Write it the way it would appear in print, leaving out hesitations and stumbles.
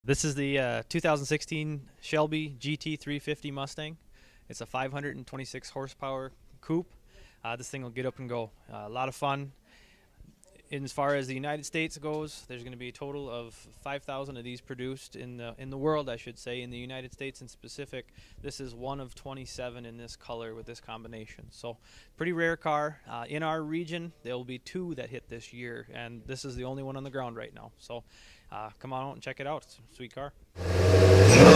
This is the 2016 Shelby GT350 Mustang. It's a 526 horsepower coupe. This thing will get up and go. A lot of fun. As far as the United States goes, there's going to be a total of 5,000 of these produced in the world, I should say. In the United States in specific, this is one of 27 in this color with this combination. So, pretty rare car. In our region, there will be 2 that hit this year, and this is the only one on the ground right now. So, come on out and check it out. It's a sweet car.